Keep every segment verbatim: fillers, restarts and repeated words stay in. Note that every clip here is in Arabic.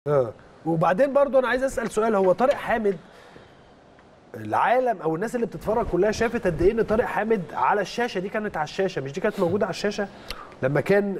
اه وبعدين برضو انا عايز اسال سؤال. هو طارق حامد العالم او الناس اللي بتتفرج كلها شافت قد ايه ان طارق حامد على الشاشه دي كانت على الشاشه، مش دي كانت موجوده على الشاشه لما كان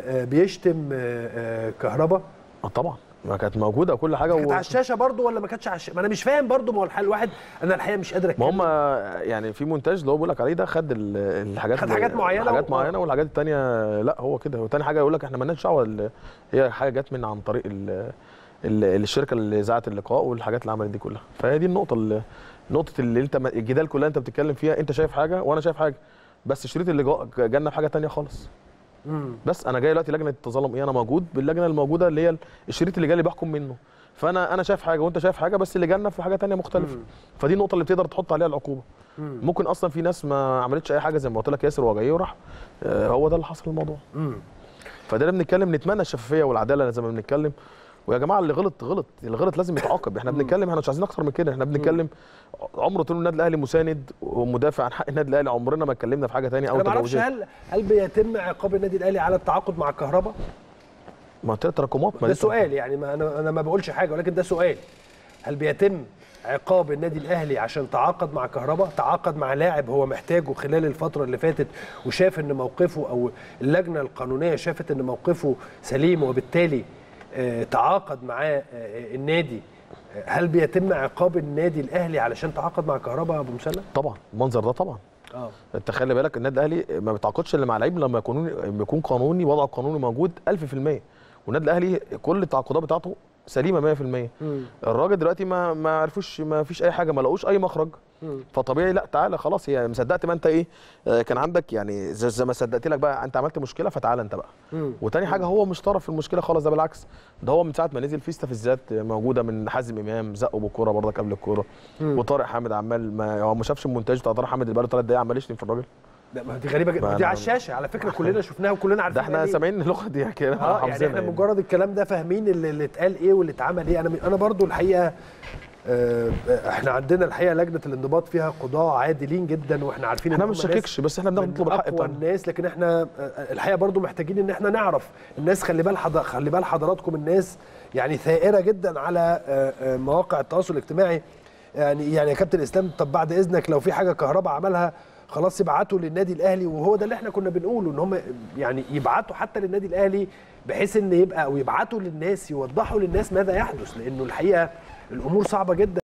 بيشتم كهربا؟ اه طبعا ما كانت موجوده وكل حاجه. كانت و... على الشاشه برضو ولا ما كانتش على الشاشه؟ ما انا مش فاهم برضو. ما هو الحل الواحد انا الحقيقه مش قادر اتكلم. ما هم يعني في مونتاج اللي هو بيقول لك عليه ده خد الحاجات خد حاجات معينه حاجات و... معينه والحاجات الثانيه لا هو كده. وثاني حاجه يقول لك احنا مالناش دعوه، هي حاجه جت من عن طريق ال... ال... الشركه اللي ذاعت اللقاء والحاجات اللي عملت دي كلها. فهي دي النقطه اللي... نقطه اللي انت الجدال كلها انت بتتكلم فيها. انت شايف حاجه وانا شايف حاجه، بس الشريط اللي جالنا بحاجه ثانيه خالص. امم بس انا جاي دلوقتي لجنه التظلم ايه؟ انا موجود باللجنه الموجوده اللي هي الشريط اللي جالي بحكم منه. فانا انا شايف حاجه وانت شايف حاجه، بس اللي جالنا في حاجه ثانيه مختلفه. مم. فدي النقطه اللي بتقدر تحط عليها العقوبه. مم. ممكن اصلا في ناس ما عملتش اي حاجه زي ما قلت لك ياسر وجاي وراح آه هو ده اللي حصل الموضوع. امم فده بنتكلم نتمنى الشفافيه والعداله زي ما بنتكلم. ويا جماعه اللي غلط غلط، اللي غلط لازم يتعاقب. احنا بنتكلم احنا مش عايزين اكتر من كده. احنا بنتكلم عمره طول النادي الاهلي مساند ومدافع عن حق النادي الاهلي. عمرنا ما اتكلمنا في حاجه ثانيه او تجاوزات. انا ما اعرفش هل هل بيتم عقاب النادي الاهلي على التعاقد مع الكهرباء؟ ما تراكمات. ده سؤال يعني. ما انا انا ما بقولش حاجه ولكن ده سؤال. هل بيتم عقاب النادي الاهلي عشان تعاقد مع كهرباء؟ تعاقد مع لاعب هو محتاجه خلال الفتره اللي فاتت وشاف ان موقفه او اللجنه القانونيه شافت ان موقفه سليم وبالتالي تعاقد معاه النادي. هل بيتم عقاب النادي الاهلي علشان تعاقد مع كهرباء يا ابو مسلم؟ طبعا المنظر ده طبعا. اه انت خلي بالك النادي الاهلي ما بيتعاقدش الا مع لعيب لما يكون بيكون قانوني وضعه القانوني موجود ألف في المية. والنادي الاهلي كل التعاقدات بتاعته سليمه مية في المية. مم. الراجل دلوقتي ما ما عرفوش، ما فيش اي حاجه، ما لقوش اي مخرج. مم. فطبيعي لا تعالى خلاص. هي مصدقت ما انت ايه آه كان عندك يعني زي ما صدقت لك بقى انت عملت مشكله فتعالى انت بقى. مم. وتاني حاجه هو مش طرف في المشكله خالص، ده بالعكس. ده هو من ساعه ما نزل في استفزازات موجوده من حازم امام زقه بالكوره برضك قبل الكوره. وطارق حامد عمال ما هو ما شافش المونتاج بتاع طارق حامد اللي بقى له ثلاث دقايق عمال يشتم في الراجل. لا ما دي غريبه جدا. دي على الشاشه على فكره كلنا شفناها وكلنا عارفين. ده احنا سامعين اللغه دي كده اه يعني احنا يعني. مجرد الكلام ده فاهمين اللي, اللي اتقال ايه واللي اتعمل ايه. انا انا برضو الحقيقه اه احنا عندنا الحقيقه لجنه الانضباط فيها قضاه عادلين جدا واحنا عارفين احنا ما بنشككش بس احنا بنطلب الحق بتاعنا الناس. لكن احنا الحقيقه برضو محتاجين ان احنا نعرف الناس. خلي بال حضر خلي بال حضراتكم الناس يعني ثائره جدا على مواقع التواصل الاجتماعي. يعني يعني يا كابتن اسلام طب بعد اذنك لو في حاجه كهرباء عملها خلاص يبعتوا للنادي الاهلي. وهو ده اللي احنا كنا بنقوله ان هم يعني يبعتوا حتى للنادي الاهلي بحيث ان يبقى او يبعتوا للناس يوضحوا للناس ماذا يحدث. لانه الحقيقه الامور صعبه جدا.